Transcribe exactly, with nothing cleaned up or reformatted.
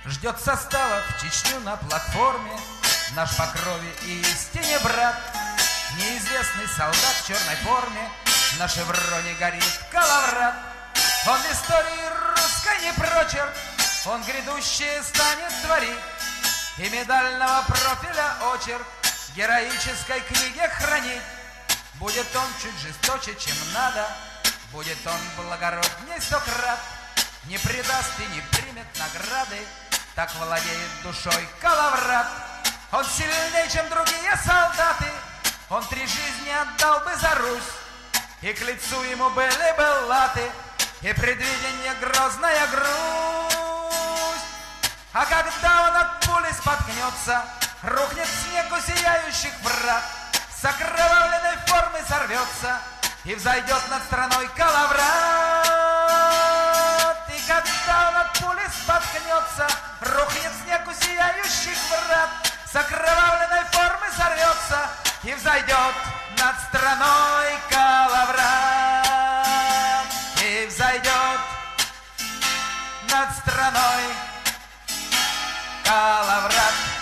Ждет состава в Чечню на платформе наш по крови и истине брат. Неизвестный солдат в черной форме на шевроне горит Калаврат. Он истории русской не прочерк, он грядущее станет творить, и медального профиля очерк героической книге хранить. Будет он чуть жесточе, чем надо, будет он благородней сто крат, не предаст и не примет награды, так владеет душой Калаврат. Он сильнее, чем другие солдаты, он три жизни отдал бы за Русь, и к лицу ему были бы латы, и предвидение грозная грусть. А когда он от пули споткнется, рухнет снег у сияющих врат, с окровавленной формы сорвется и взойдет над страной Калаврат. И когда он от пули споткнется, рухнет снег у сияющих врат, с окровавленной формы сорвется и взойдет над страной Калаврат. И взойдет над страной Калаврат.